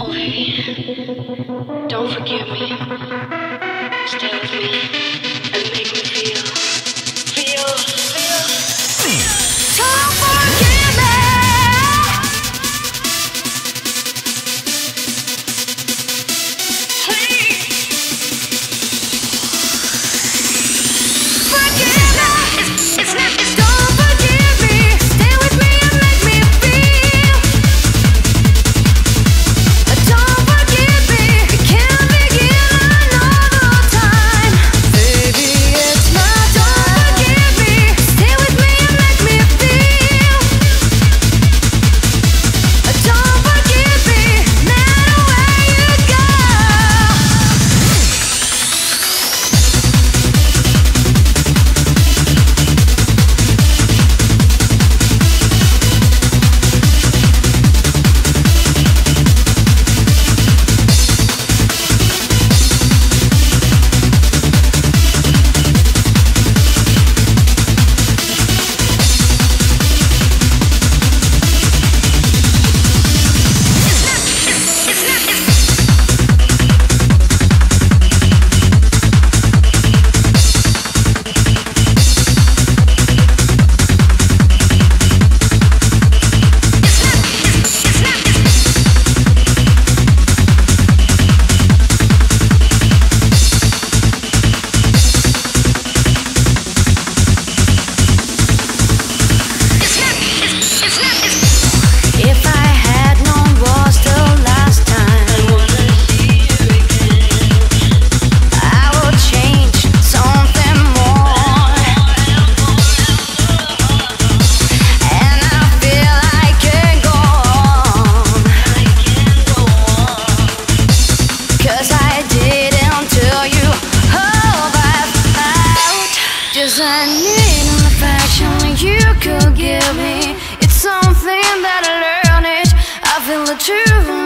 Oh, baby, don't forget me. Stay with me and make me feel. Don't forget me. Please. Forget me. It's don't forget me. Stay with me and make me feel. Don't forget me. It can't begin another time. Baby, it's my don't forget me. Stay with me and make me feel. Don't forget me, no matter where you go. If I had known was the last time, I would change something more. And I feel I can go on, 'cause I didn't tell you all about. Just I need an affection you could give me. It's something that I learned it. I feel the truth.